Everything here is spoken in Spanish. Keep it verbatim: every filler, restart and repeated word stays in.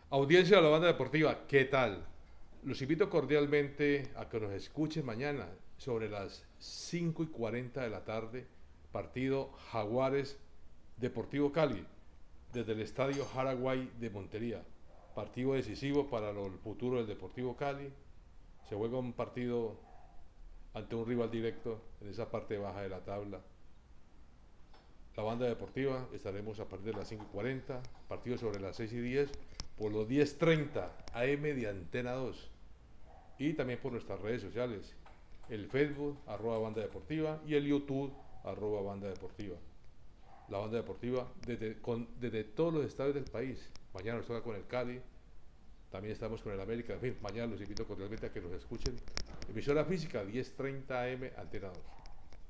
Audiencia de la banda deportiva, ¿qué tal? Los invito cordialmente a que nos escuchen mañana sobre las cinco y cuarenta de la tarde, partido Jaguares Deportivo Cali, desde el Estadio Jaraguay de Montería. Partido decisivo para el futuro del Deportivo Cali. Se juega un partido ante un rival directo en esa parte baja de la tabla. La banda deportiva estaremos a partir de las cinco y cuarenta, partido sobre las seis y diez, por los diez treinta A M de Antena dos y también por nuestras redes sociales, el Facebook arroba banda deportiva y el YouTube arroba banda deportiva. La banda deportiva desde, con, desde todos los estados del país. Mañana nos toca con el Cali, también estamos con el América. En fin, mañana los invito cordialmente a que nos escuchen. Emisora física diez treinta A M Antena dos.